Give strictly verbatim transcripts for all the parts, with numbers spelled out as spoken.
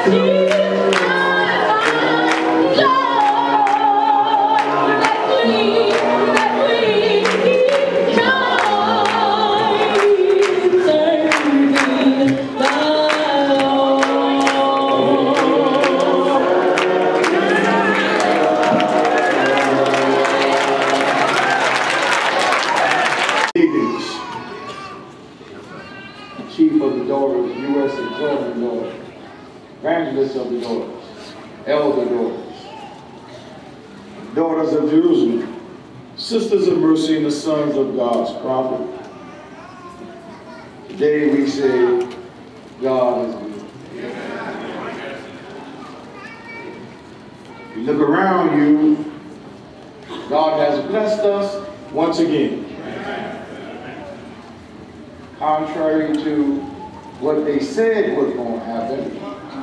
Chief of the daughters, U S Exalted daughters, Evangelist of the daughters, Elder daughters, Daughters of Jerusalem, Sisters of Mercy, and the sons of God's prophet. Today we say, God is good. You look around you, God has blessed us once again. Contrary to what they said was going to happen,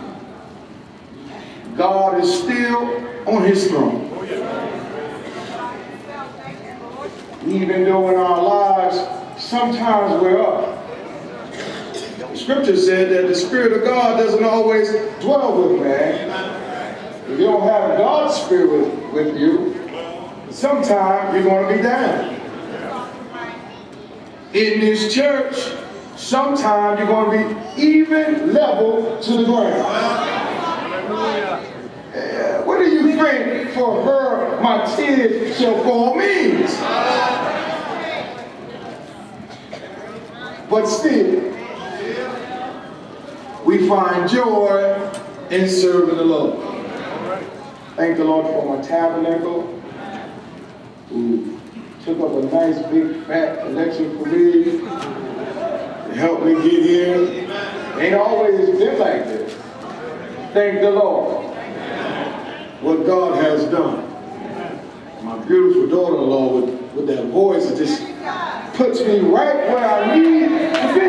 God is still on his throne. Even though in our lives, sometimes we're up. The scripture said that the Spirit of God doesn't always dwell with man. If you don't have God's Spirit with you, sometimes you're going to be down. In this church, sometimes you're going to be even level to the ground. Uh, what do you think for her my tears shall fall means? But still, we find joy in serving the Lord. Thank the Lord for my tabernacle, who took up a nice big fat collection for me to help me get here. Ain't always been like this. Thank the Lord. What God has done. My beautiful daughter-in-law with, with that voice, it just puts me right where I need to be.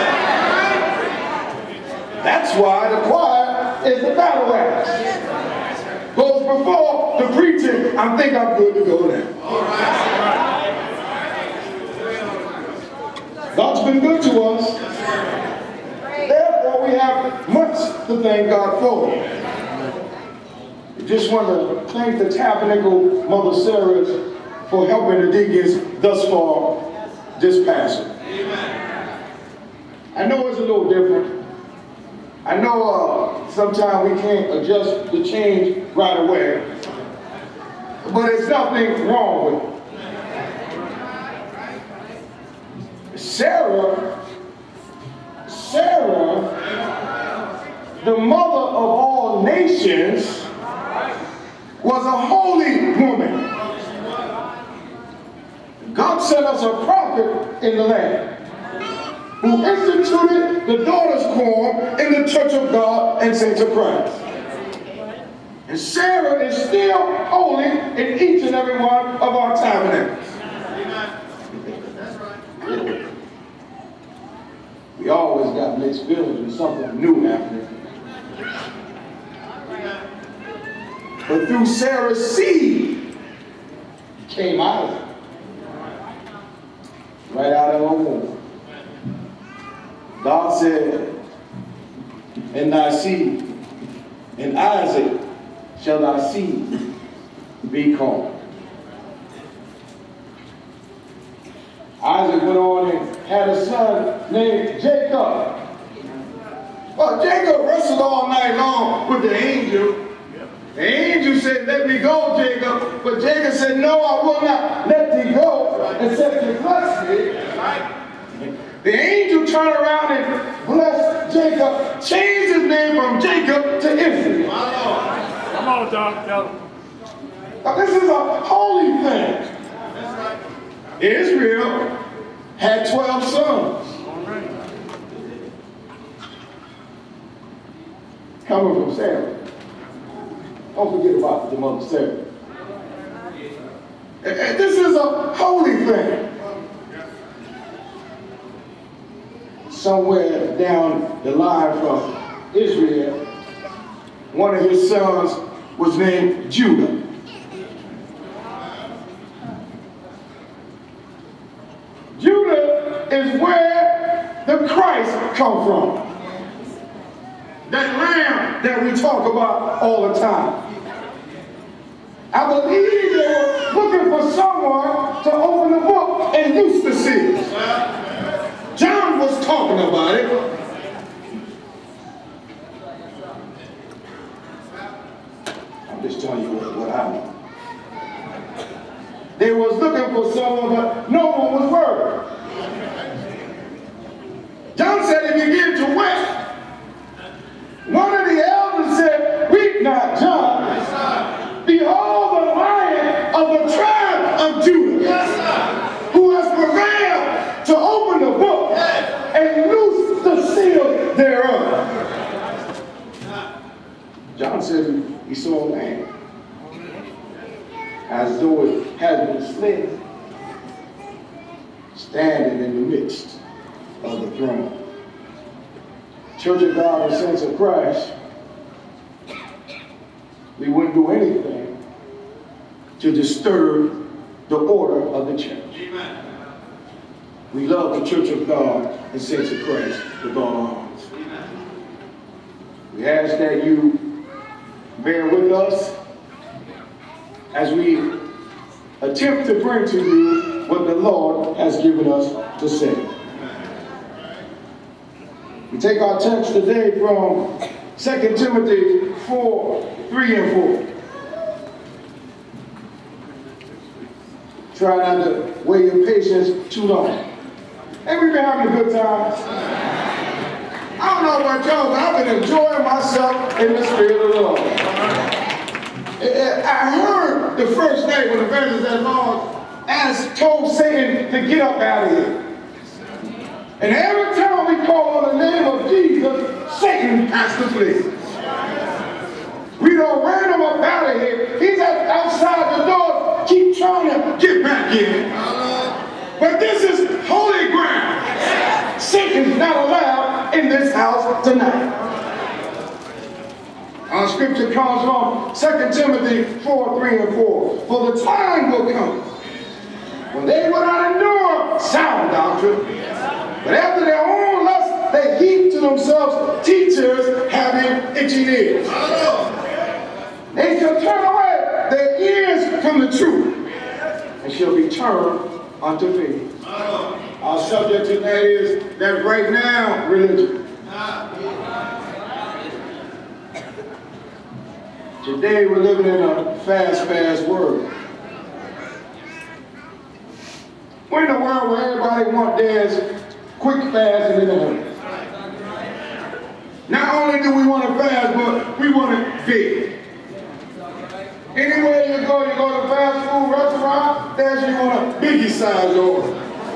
That's why the choir is the battle axe. Goes before the preaching. I think I'm good to go now. God's been good to us. Therefore, we have much to thank God for. I just want to thank the Tabernacle Mother Sarah for helping the deacons thus far this Passover. I know it's a little different. I know uh, sometimes we can't adjust the change right away, but there's nothing wrong with it. Sarah, Sarah, the mother of all nations, was a holy woman. God sent us a prophet in the land who instituted the daughters' quorum in the Church of God and Saints of Christ. And Sarah is still holy in each and every one of our tabernacles. We always got mixed feelings when something new happening. But through Sarah's seed came Isaac. Right out of her womb. God said, in thy seed, in Isaac shall thy seed be called. Isaac went on and had a son named Jacob. Well, Jacob wrestled all night long with the angel. The angel said, let me go, Jacob. But Jacob said, no, I will not let thee go, except you bless me. The angel turned around and blessed Jacob, changed his name from Jacob to Israel. Come on, Doc, tell him. Now, this is a holy thing. Israel had twelve sons. Coming from Sarah. Don't forget about the mother Sarah. And this is a holy thing. Somewhere down the line from Israel, one of his sons was named Judah. Judah is where the Christ come from. That lamb that we talk about all the time. I believe they were looking for someone to open the book and loose the seals. John was talking about it. I'm just telling you what, what I know. They was looking for someone, but no one was worried. John said, if you get to wet, one of the elders said, weep not, John. Behold the Lion of the tribe of Judah, who has prevailed to open the book and loose the seal thereof. John said he saw a lamb, as though it had been slain, standing in the midst of the throne. Church of God and Saints of Christ, we wouldn't do anything to disturb the order of the church. Amen. We love the Church of God and Saints of Christ with all our hearts. Amen. We ask that you bear with us as we attempt to bring to you what the Lord has given us to say. We take our text today from Second Timothy four, three and four. Try not to wait your patience too long. Ain't we been having a good time? I don't know about y'all, but I've been enjoying myself in the Spirit of the Lord. I heard the first day when the Evangelist at Lord asked, told Satan to get up out of here. And every time we call on the name of Jesus, Satan has to flee. We don't ran him up out of here. He's outside the door, keep trying to get back in. But this is holy ground. Satan's not allowed in this house tonight. Our scripture comes from Second Timothy four, three and four. For the time will come when they will not endure sound doctrine, but after their own lust they heap to themselves teachers having itching ears. They shall turn away their ears from the truth and shall be turned unto faith. Our subject tonight is that right now religion. Today we're living in a fast, fast world. We're in a world where everybody wants theirs quick, fast, and in a hurry. Not only do we want to fast, but we want it big. Anywhere you go, you go to a fast food restaurant, there's you want a biggie size order.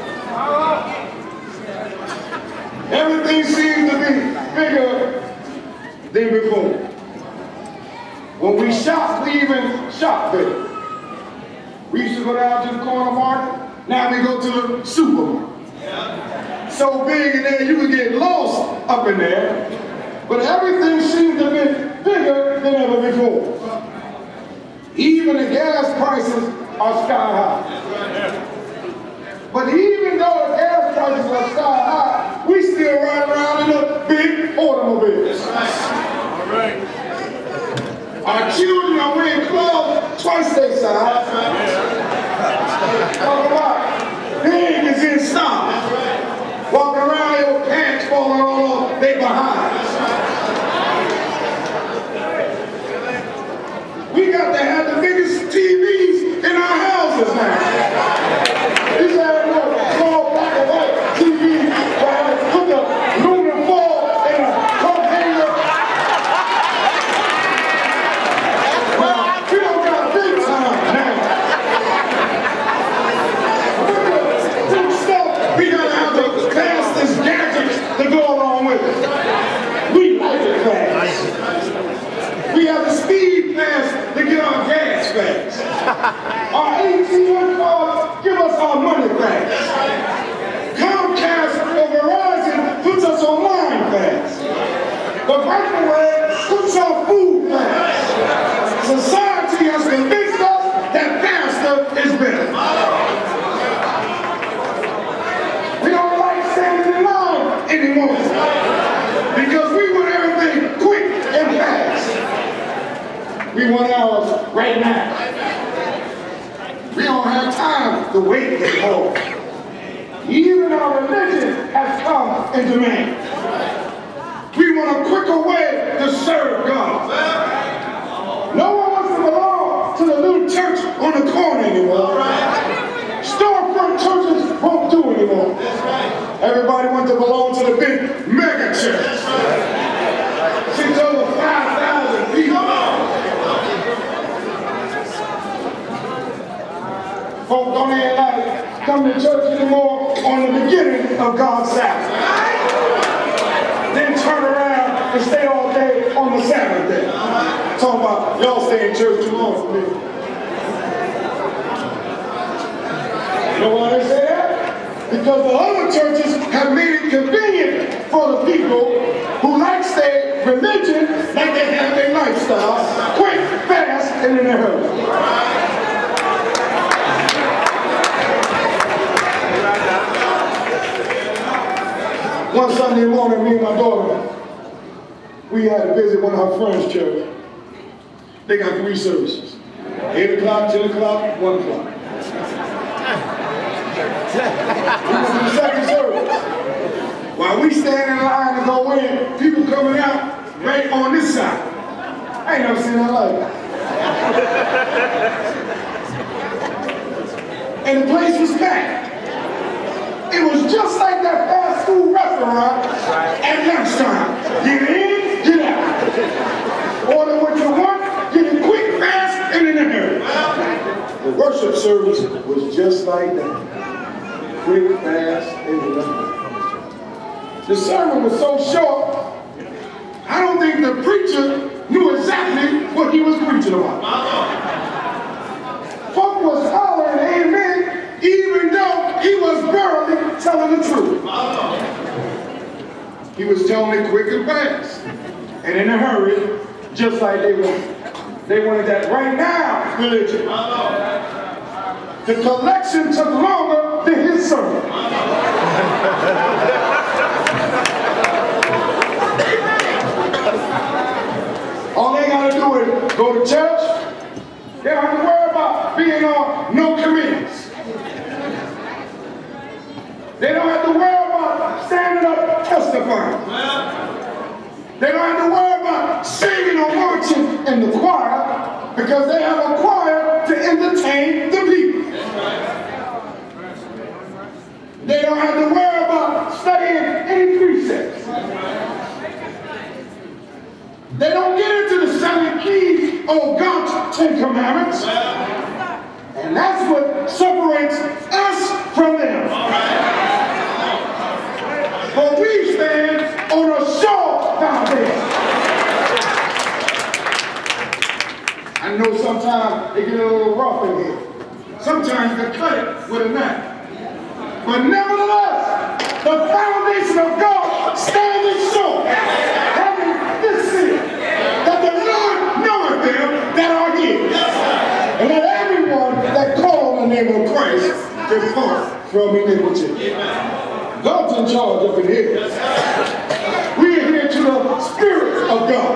Everything seems to be bigger than before. When we shop, we even shop bigger. We used to go down to the corner market, now we go to the supermarket. Yeah. So big in there, you can get lost up in there, but everything seems to be bigger than ever before. Even the gas prices are sky high. But even though the gas prices are sky high, we still ride around in a big automobile. All right. Our children are wearing clothes twice their size. Talk about big is in stock. Walking around, your pants falling all they behind. We got to have the biggest T Vs in our houses now. These are no small black and white T Vs where I put the lunar ball in a container. Well, we don't got big time now. Big stuff, we gotta have the fastest gadgets to go along with it. We like it fast. We have the speed fast to get our gas fast. Our A T M cards give us our money fast. Comcast or Verizon puts us online fast. The microwave puts our food fast. Society has convinced us that faster is better. We don't like standing in line anymore because we want everything quick and fast. We want ours right now. We don't have time to wait that long. Even our religion has come into man. We want a quicker way to serve God. No one wants to belong to the little church on the corner anymore. Storefront churches won't do anymore. Everybody wants to belong to the big mega church. Six over five thousand people. Folk don't even like come to church anymore on the beginning of God's Sabbath. Then turn around and stay all day on the Sabbath day. Talking about y'all stay in church too long for me. You know why they say that? Because the other churches have made it convenient for the people who like stay religion like they have their lifestyle, quick, fast, and in a hurry. One Sunday morning, me and my daughter, we had to visit one of her friends' church. They got three services. eight o'clock, ten o'clock, one o'clock. We went to the second service. While we stand in line to go in, people coming out right on this side. I ain't never seen that like that. And the place was packed. It was just like that fast food restaurant at lunchtime. Get in, get out. Order what you want, get it quick, fast, and in a hurry. The worship service was just like that. Quick, fast, and in a hurry. The sermon was so short, I don't think the preacher knew exactly what he was preaching about. Folk was hollering amen, even though he was barely telling the truth. He was telling it quick and fast, and in a hurry, just like they wanted. They wanted that right now religion. The collection took longer than his sermon. All they gotta do is go to church. They don't have to worry about being on no committees. They don't have to worry about standing up testifying. They don't have to worry about singing or marching in the choir because they have a choir to entertain the people. They don't have to worry about studying any precepts. They don't get into the seven keys of God's Ten Commandments. And that's what separates us from them. But we stand on a sure foundation. I know sometimes they get a little rough in here. Sometimes you can cut it with a knife. But nevertheless, the foundation of God stands sure, having this seal, that the Lord knoweth them that are his, and that everyone that call on the name of Christ depart from iniquity. God's in charge up in here. We adhere to the Spirit of God.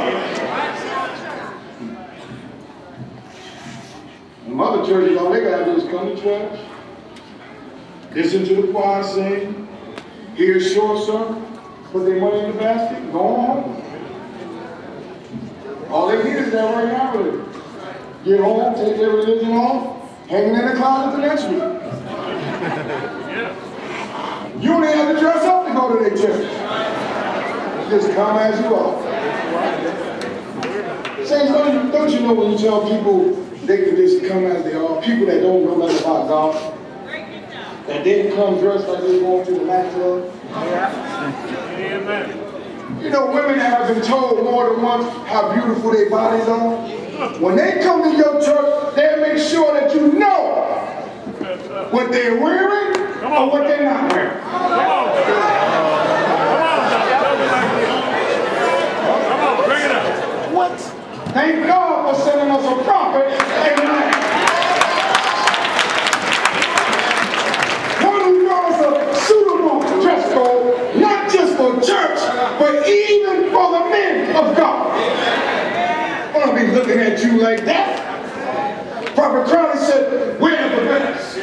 In other churches, all they gotta do is come to church, listen to the choir sing, hear a short sermon, put their money in the basket, go on home. All they need is that right now with it. Get home, take their religion home, hang it in the closet the next week. You don't even have to dress up to go to their church. Just come as you are. Saints, don't you, don't you know when you tell people they can just come as they are, people that don't know nothing about God, that they come dressed like they're going to the nightclub? Amen. You know, women have been told more than once how beautiful their bodies are. When they come to your church, they'll make sure that you know what they're wearing or what they're not wearing. Come on. Come on, bring it up. What? Thank God for sending us a prophet. Amen. One who knows a suitable dress code, not just for church, but even for the men of God. I want to be looking at you like that. Prophet Crowley said, we're the best.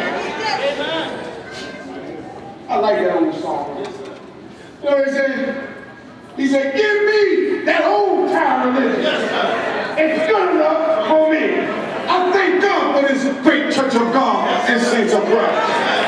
I like that old song. You know what he said? He said, give me that old time religion. It's good enough for me. I thank God for this great church of God and saints of Christ.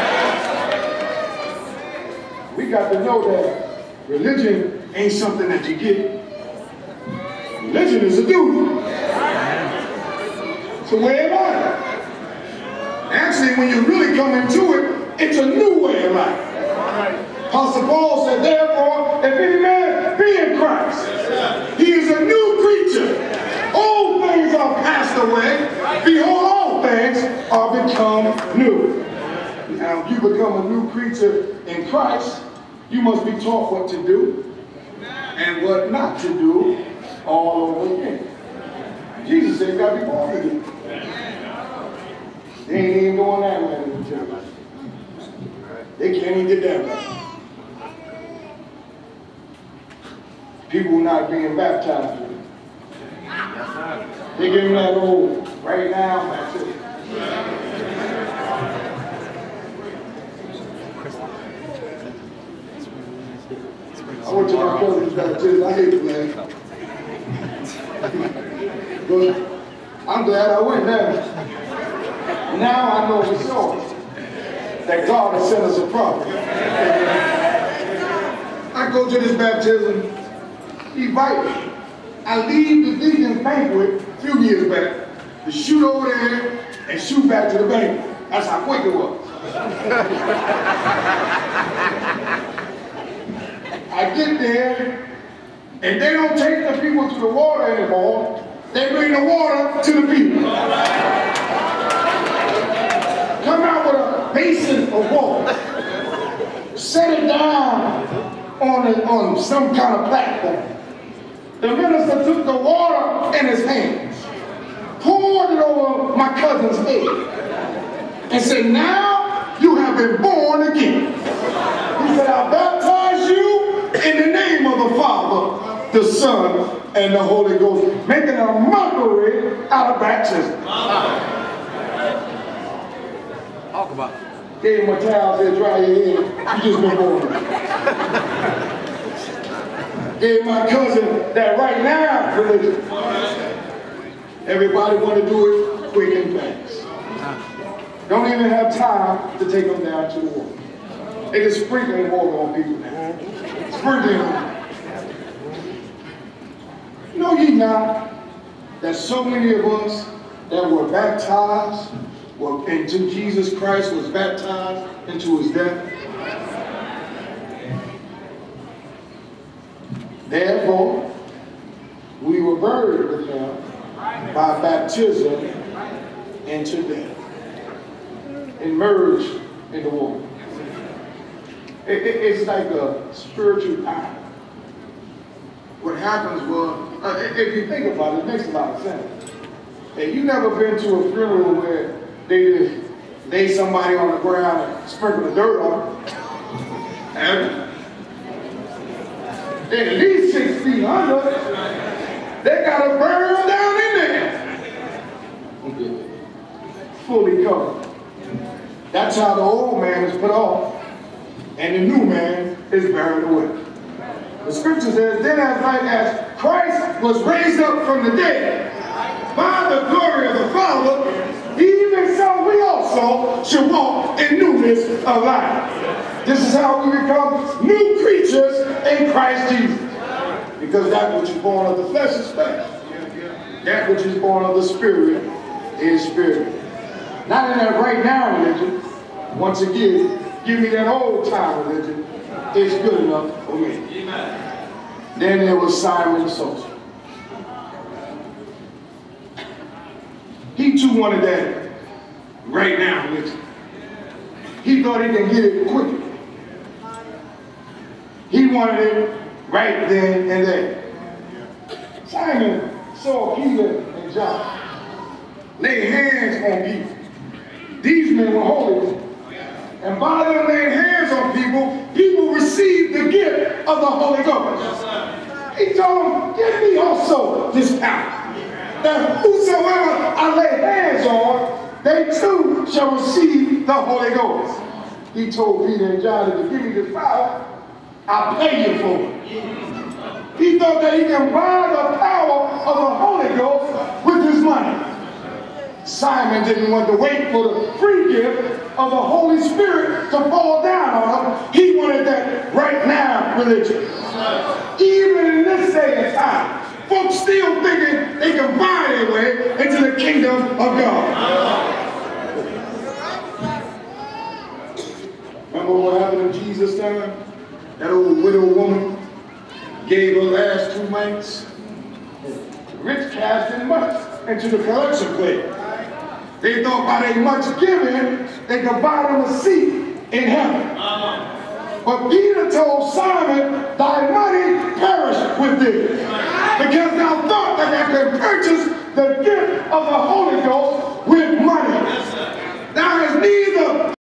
We got to know that religion ain't something that you get. Religion is a duty. It's a way of life. Actually, when you really come into it, it's a new way of life. Apostle Paul said, therefore, if any man be in Christ, he is a new creature. Old things are passed away. Behold, all things are become new. Now, if you become a new creature in Christ, you must be taught what to do and what not to do all over again. Jesus said, you got to be born again. They ain't even going that way in the church. They can't even get that way. People not being baptized. They give them that old right now baptism. I went to my cousin's baptism. I hate to laugh. But I'm glad I went there. Now I know for sure that God has sent us a prophet. I go to this baptism, he invited me. I leave the Deacon's banquet a few years back to shoot over there and shoot back to the banquet. That's how quick it was. I get there, and they don't take the people to the water anymore. They bring the water to the people. Come out with a basin of water. Set it down on, a, on some kind of platform. The minister took the water in his hands, poured it over my cousin's head, and said, now you have been born again. He said, I baptize you in the name of the Father, the Son, and the Holy Ghost, making a mockery out of baptism. Talk about it. Gave him a towel, said, dry your head, you just been born. Gave my cousin that right now religion. Everybody want to do it quick and fast. Don't even have time to take them down to the water. They just sprinkling water on people now. Sprinkling them. Know ye not that so many of us that were baptized were into Jesus Christ was baptized into his death? Therefore, we were buried with him by baptism into death, and merged in the water. It, it, it's like a spiritual eye. What happens was, uh, if you think about it, it makes a lot of sense. Hey, you never been to a funeral where they just lay somebody on the ground and sprinkle the dirt on them? Have you? They're at least six feet under. They got to burn them down in there. Fully covered. That's how the old man is put off, and the new man is buried away. The scripture says, then as like as Christ was raised up from the dead by the glory of the Father, even so we also should walk in newness of life. This is how we become new creatures in Christ Jesus. Because that which is born of the flesh is flesh. That which is born of the Spirit is spirit. Not in that right now religion. Once again, give me that old time religion. It's good enough for me. Amen. Then there was Simon the sorcerer. He too wanted that right now religion. He thought he could get it quicker. He wanted it right then and there. Simon saw Peter and John lay hands on people. These men were holy men. And by them laying hands on people, people received the gift of the Holy Ghost. He told them, give me also this power, that whosoever I lay hands on, they too shall receive the Holy Ghost. He told Peter and John, if you give me this power, I'll pay you for it. He thought that he can buy the power of the Holy Ghost with his money. Simon didn't want to wait for the free gift of the Holy Spirit to fall down on him. He wanted that right now religion. Even in this day and time, folks still thinking they can buy their way into the kingdom of God. Remember what happened in Jesus' time? That old widow woman gave her last two mites. The rich cast in much into the collection plate. They thought by their much giving, they could buy them a seat in heaven. But Peter told Simon, thy money perish with thee. Because thou thought that thou could purchase the gift of the Holy Ghost with money. Thou hast need